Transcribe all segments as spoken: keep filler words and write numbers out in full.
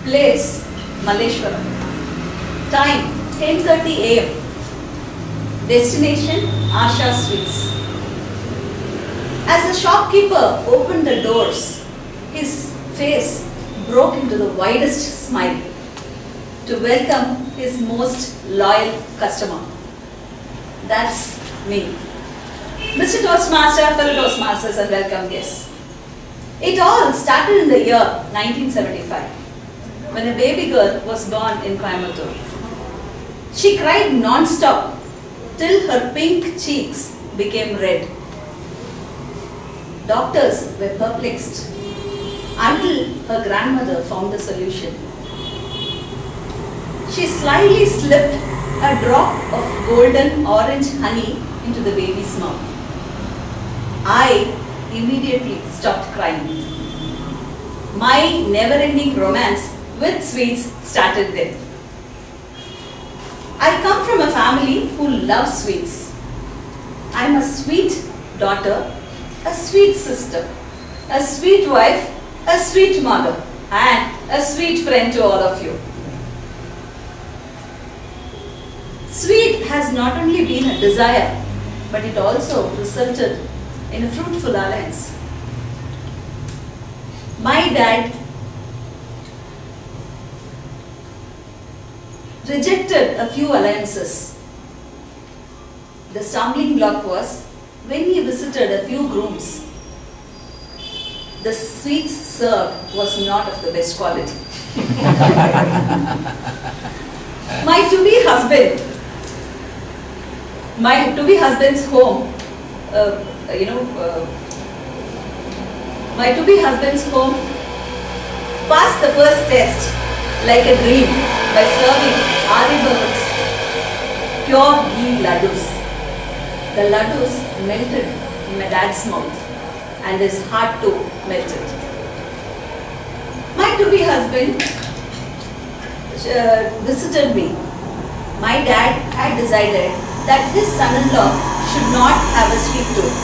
Place, Malleshwaram. Time, ten thirty a m Destination, Asha Sweets. As the shopkeeper opened the doors, his face broke into the widest smile to welcome his most loyal customer. That's me. Mister Toastmaster, fellow Toastmasters and welcome guests. It all started in the year nineteen seventy-five, when a baby girl was born in Coimbatore. She cried non-stop till her pink cheeks became red. Doctors were perplexed until her grandmother found the solution. She slyly slipped a drop of golden orange honey into the baby's mouth. I immediately stopped crying. My never-ending romance with sweets started then. I come from a family who loves sweets. I am a sweet daughter, a sweet sister, a sweet wife, a sweet mother, and a sweet friend to all of you. Sweet has not only been a desire, but it also resulted in a fruitful alliance. My dad rejected a few alliances. The stumbling block was when he visited a few grooms. The sweets served was not of the best quality. My to-be husband, my to-be husband's home, uh, you know, uh, my to-be husband's home passed the first test like a dream by serving Ariba's pure ghee laddus. The laddus melted in my dad's mouth and his heart too melted. My to-be husband uh, visited me. My dad had decided that his son-in-law should not have a sweet tooth.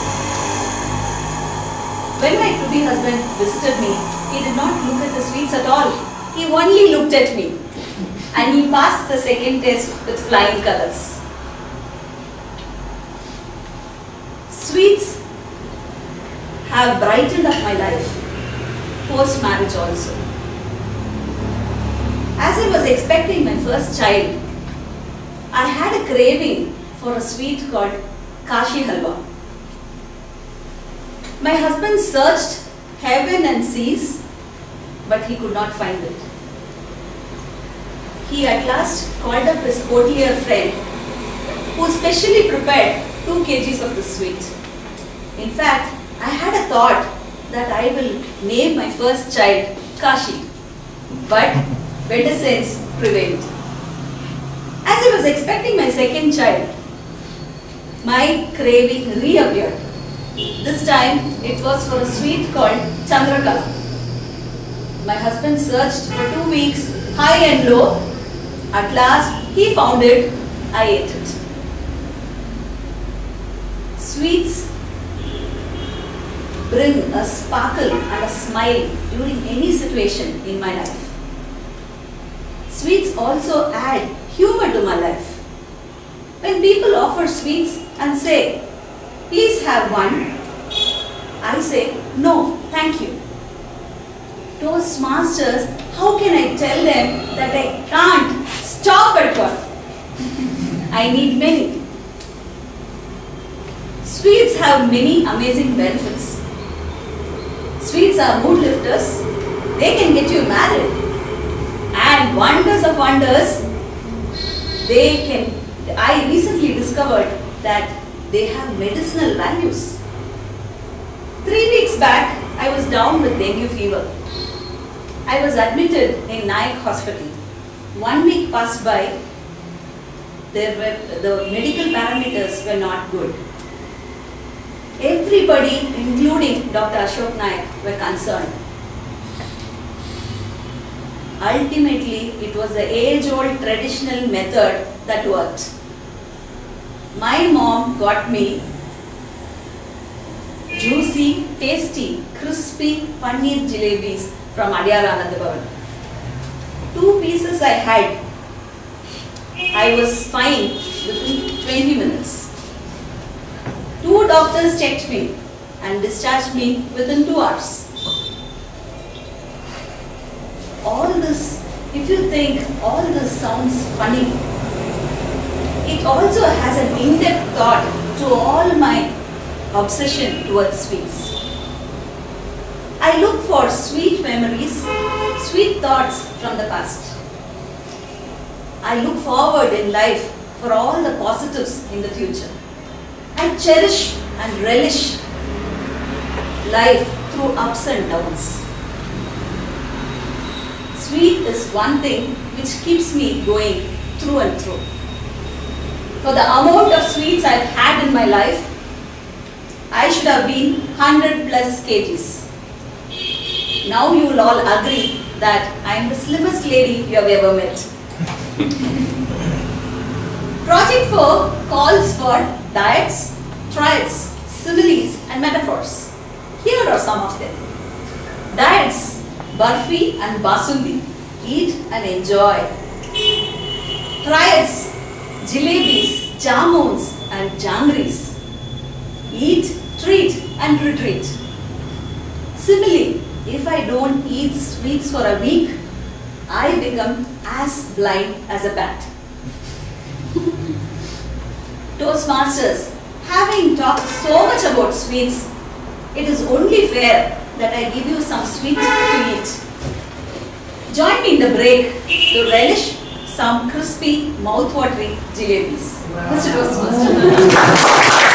When my to-be husband visited me, he did not look at the sweets at all. He only looked at me. And he passed the second test with flying colors. Sweets have brightened up my life, post-marriage also. As I was expecting my first child, I had a craving for a sweet called Kashi Halwa. My husband searched heaven and seas, but he could not find it. He at last called up his hotelier friend, who specially prepared two kgs of the sweet. In fact, I had a thought that I will name my first child Kashi, but better sense prevailed. As I was expecting my second child, my craving reappeared. This time, it was for a sweet called Chandrakala. My husband searched for two weeks, high and low. At last, he found it. I ate it. Sweets bring a sparkle and a smile during any situation in my life. Sweets also add humor to my life. When people offer sweets and say, "Please have one," I say, "No, thank you." Toastmasters, how can I tell them that I can't stop at one? I need many. Sweets have many amazing benefits. Sweets are mood lifters. They can get you married. And wonders of wonders, they can, I recently discovered that they have medicinal values. Three weeks back, I was down with dengue fever. I was admitted in Nayak Hospital. One week passed by, there were, the medical parameters were not good. Everybody, including Doctor Ashok Naik, were concerned. Ultimately, it was the age-old traditional method that worked. My mom got me juicy, tasty, crispy paneer jalebis from Adyar Anand Bhavan. two pieces I had, I was fine within twenty minutes. Two doctors checked me and discharged me within two hours. All this, if you think all this sounds funny, it also has an in-depth thought to all my obsession towards sweets. I look for sweet memories, sweet thoughts from the past. I look forward in life for all the positives in the future. I cherish and relish life through ups and downs. Sweet is one thing which keeps me going through and through. For the amount of sweets I've had in my life, I should have been one hundred plus kgs. Now you will all agree that I am the slimmest lady you have ever met. Project four calls for diets, trials, similes and metaphors. Here are some of them. Diets, barfi and basundi, eat and enjoy. Trials, jalebis, jamuns and jangris, eat, treat and retreat. Simile, if I don't eat sweets for a week, I become as blind as a bat. Toastmasters, having talked so much about sweets, it is only fair that I give you some sweet to eat. Join me in the break to relish some crispy, mouth-watering jalebis. Mister Toastmaster.